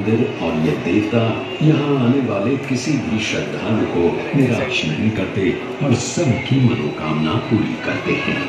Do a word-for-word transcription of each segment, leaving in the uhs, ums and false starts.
मंदिर और ये देवता यहाँ आने वाले किसी भी श्रद्धालु को निराश नहीं करते और सबकी मनोकामना पूरी करते हैं।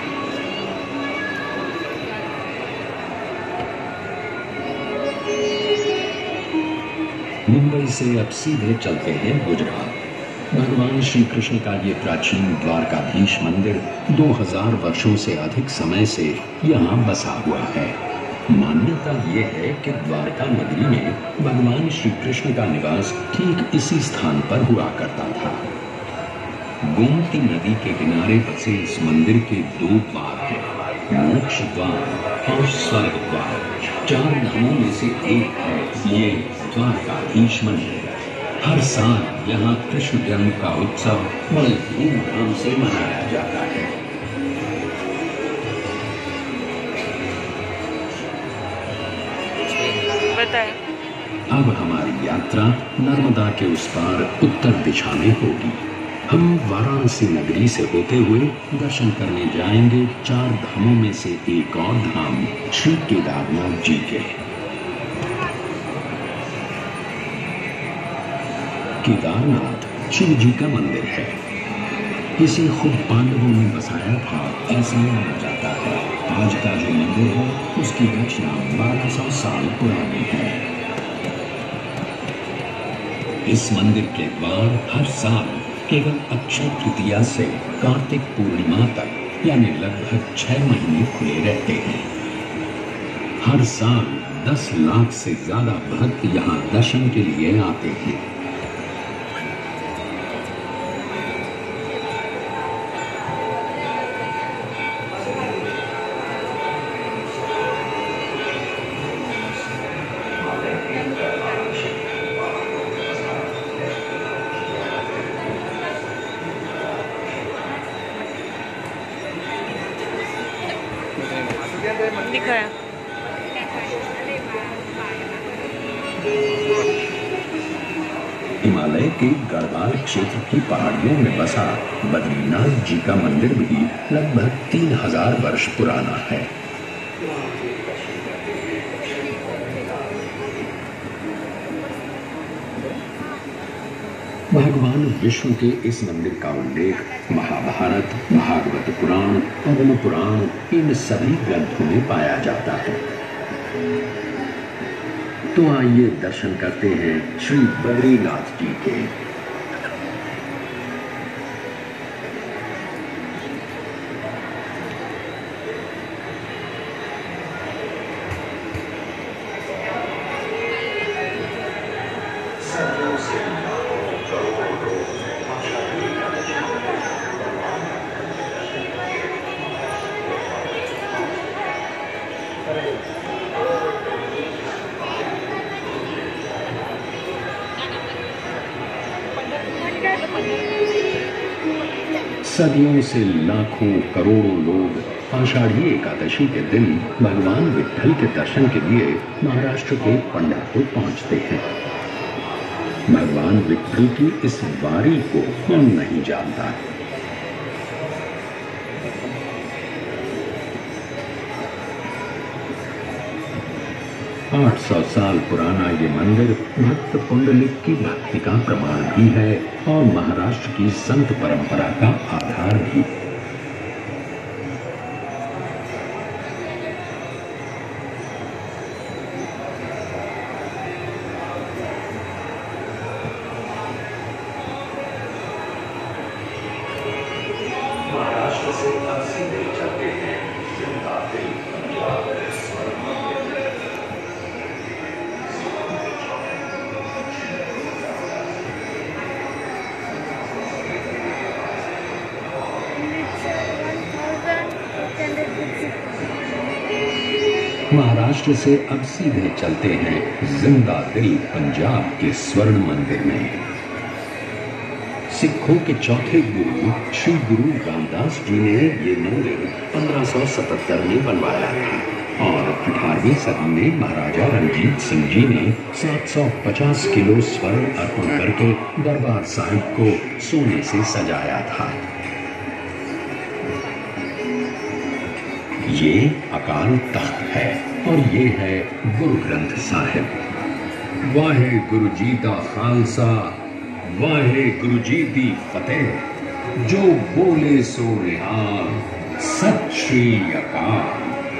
मुंबई से अब सीधे चलते हैं गुजरात। भगवान श्री कृष्ण का ये प्राचीन द्वारकाधीश मंदिर दो हज़ार वर्षों से अधिक समय से यहाँ बसा हुआ है। मान्यता ये है कि द्वारका नगरी में भगवान श्री कृष्ण का निवास ठीक इसी स्थान पर हुआ करता था। गोमती नदी के किनारे बसे इस मंदिर के दो द्वार हैं, मोक्ष द्वार और स्वर्ग द्वार। चार धामों में से एक है ये द्वारकाधीश मंदिर। हर साल यहाँ कृष्ण जन्म का उत्सव बड़े धूमधाम से मनाया जाता है। बताएं। अब हमारी यात्रा नर्मदा के उस पार उत्तर दिशा में होगी। हम वाराणसी नगरी से होते हुए दर्शन करने जाएंगे चार धामों में से एक और धाम श्री केदारनाथ जी के। केदारनाथ शिव जी का मंदिर है। इसे खुद पांडवों ने बसाया था, ऐसा माना जाता है। आज का जो मंदिर है उसकी रचना बारह सौ साल पुरानी है। इस मंदिर के द्वार हर साल केवल अक्षय तृतीया से कार्तिक पूर्णिमा तक यानी लगभग छह महीने खुले रहते हैं। हर साल दस लाख से ज्यादा भक्त यहाँ दर्शन के लिए आते हैं। दिखाया। हिमालय के गढ़वाल क्षेत्र की पहाड़ियों में बसा बद्रीनाथ जी का मंदिर भी लगभग तीन हजार वर्ष पुराना है। भगवान विष्णु के इस मंदिर का उल्लेख महाभारत, भागवत पुराण, पद्म पुराण इन सभी ग्रंथों में पाया जाता है। तो आइए दर्शन करते हैं श्री बद्रीनाथ जी के। सदियों से लाखों करोड़ों लोग आषाढ़ी एकादशी के दिन भगवान विट्ठल के दर्शन के लिए महाराष्ट्र के पंढरपुर पहुंचते हैं। भगवान विट्ठल की इस वारी को कौन नहीं जानता। आठ सौ साल पुराना ये मंदिर भक्त पुंडलिक की भक्ति का प्रमाण भी है और महाराष्ट्र की संत परंपरा का आधार भी। महाराष्ट्र से अब सीधे चलते हैं जिंदा दिल पंजाब के स्वर्ग मंदिर। महाराष्ट्र से अब सीधे चलते हैं जिंदा दिल पंजाब के स्वर्ण मंदिर में। सिखों के चौथे गुरु श्री गुरु रामदास जी ने ये मंदिर पंद्रह सौ सतहत्तर में बनवाया था और अठारहवीं सदी में महाराजा रणजीत सिंह जी ने सात सौ पचास किलो स्वर्ण अर्पण करके दरबार साहिब को सोने से सजाया था। ये अकाल तख्त है और ये है गुरु ग्रंथ साहिब। वाहेगुरु जी दा खालसा, वाहेगुरु जी दी फतेह। जो बोले सो निहाल, सत श्री अकाल।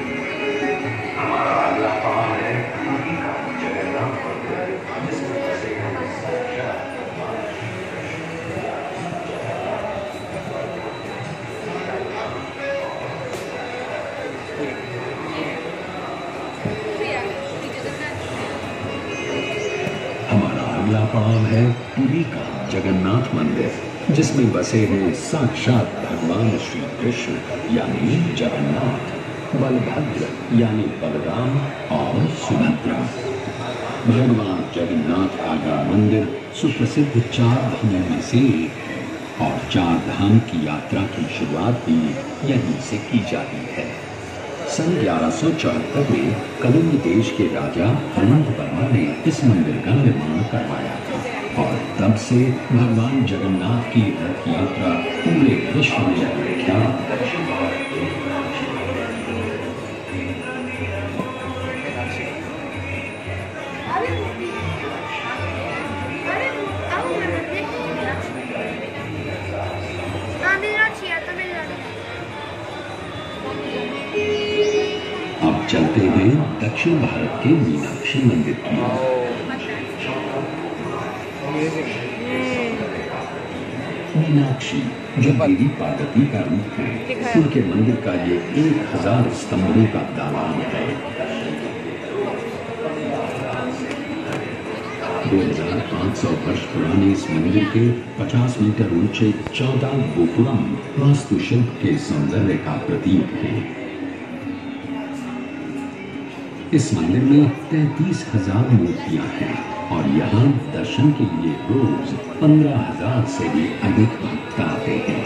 हमारा अगला पड़ाव है पुरी का जगन्नाथ मंदिर, जिसमें बसे हैं साक्षात भगवान श्री कृष्ण यानी जगन्नाथ, बलभद्र यानी बलराम और सुभद्रा। भगवान जगन्नाथ का यह मंदिर सुप्रसिद्ध चार धामों में से एक है और चार धाम की यात्रा की शुरुआत भी यहीं से की जाती है। सन ग्यारह सौ चौहत्तर में कलिंग देश के राजा आनंद वर्मा ने इस मंदिर का निर्माण करवाया था और तब से भगवान जगन्नाथ की रथ यात्रा पूरे विश्व में विख्यात है। अब चलते हैं दक्षिण भारत के मीनाक्षी मंदिर की ओर। मीनाक्षी जो देवी पार्वती का रूप है, उनके मंदिर का ये एक हजार स्तंभों का दालान है। दो हजार पाँच सौ वर्ष पुराने इस मंदिर के पचास मीटर ऊंचे चौदह गोपुरम वास्तुशिल्प के सौंदर्य का प्रतीक है। इस मंदिर में तैतीस हजार मूर्तियां हैं और यहाँ दर्शन के लिए रोज पंद्रह हजार से भी अधिक भक्त आते हैं।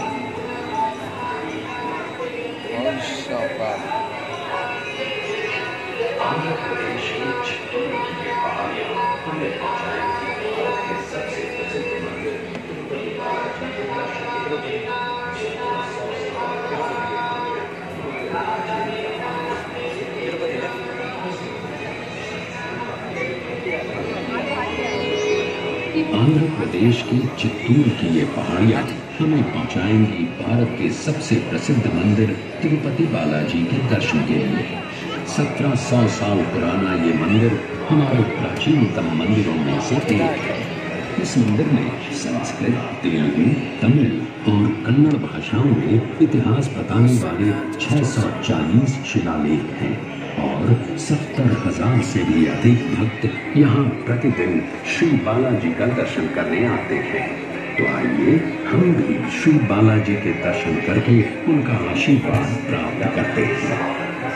आंध्र प्रदेश के चित्तूर की पहाड़ियां हमें पहुंचाएंगी भारत के सबसे प्रसिद्ध मंदिर तिरुपति बालाजी के दर्शन के लिए। आंध्र प्रदेश के चित्तूर की ये पहाड़ियां हमें पहुंचाएंगी भारत के सबसे प्रसिद्ध मंदिर तिरुपति बालाजी के दर्शन के लिए। सत्रह सौ साल पुराना ये मंदिर हमारे प्राचीनतम मंदिरों में से एक है। इस मंदिर में संस्कृत, तेलुगु, तमिल और कन्नड़ भाषाओं में इतिहास बताने वाले छह सौ चालीस शिलालेख हैं और सत्तर हजार से भी अधिक भक्त यहाँ प्रतिदिन श्री बालाजी का दर्शन करने आते हैं। तो आइए हम भी श्री बालाजी के दर्शन करके उनका आशीर्वाद प्राप्त करते हैं।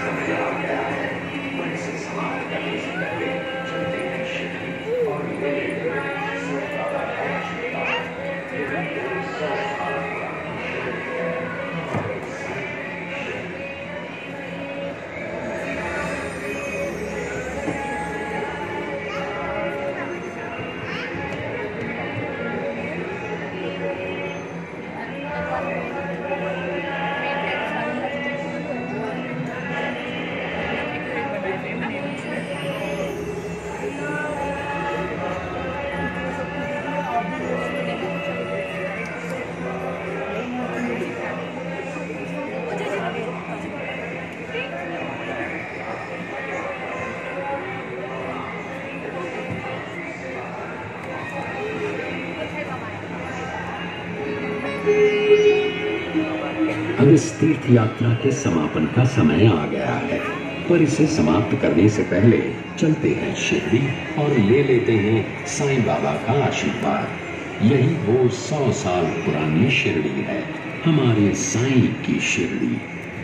अब इस तीर्थ यात्रा के समापन का समय आ गया है, पर इसे समाप्त करने से पहले चलते हैं शिरडी और ले लेते हैं साईं बाबा का आशीर्वाद। यही वो सौ साल पुरानी शिरडी है, हमारे साईं की शिरडी।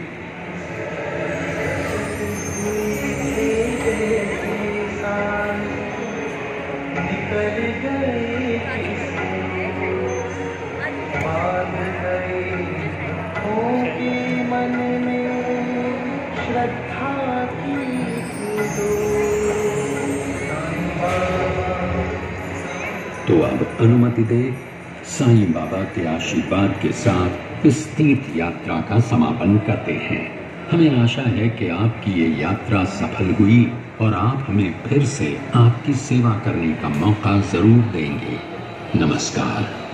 तो अब अनुमति दे साईं बाबा के आशीर्वाद के साथ इस तीर्थ यात्रा का समापन करते हैं। हमें आशा है कि आपकी ये यात्रा सफल हुई और आप हमें फिर से आपकी सेवा करने का मौका जरूर देंगे। नमस्कार।